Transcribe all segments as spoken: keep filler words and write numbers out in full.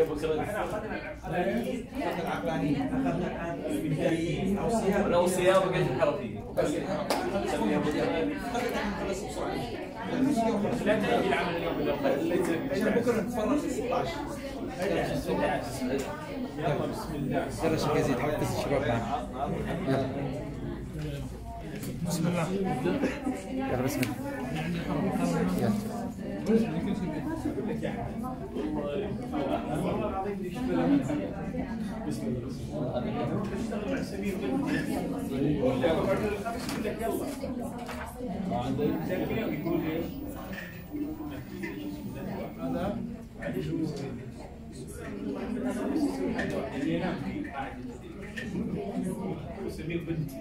فكرة العقلانية أخذنا البدائيين أو صياغة أو صياغة كيف الحرفية بس لا تأتي العمل اليوم عشان بكرة نتفرج في ستة عشر. يلا بسم الله. يلا شيخ يزيد حفز الشباب معنا. يلا بسم الله. يلا بسم الله. يلا. بسم الله. اشتغل مع سمير يلا. يقول ايش؟ هذا اللي ينام فيه قاعد سمير بنتي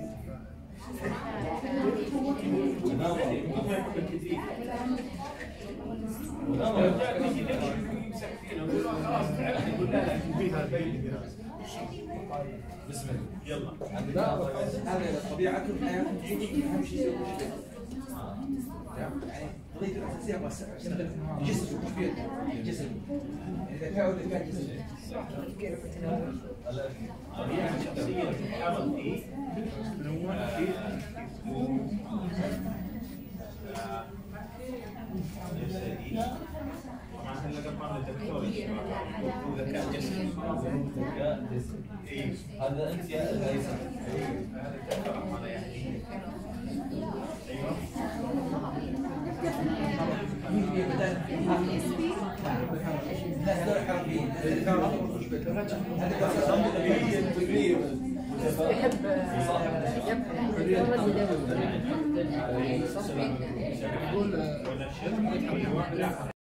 بسم الله يلا هذا طبيعتهم حياتهم أهم شيء يسوي يعني قضية الأساسية بس جسم مش جسم إذا كان إذا كان جسم طبيعة شخصية تتحرك فيه منوع فيه طبعا هلا قبل الدكتور وذكاء جسدي ذكاء جسدي هذا أنت يا هيثم هذا الدكتور هذا يعني ايوه يحب يبحث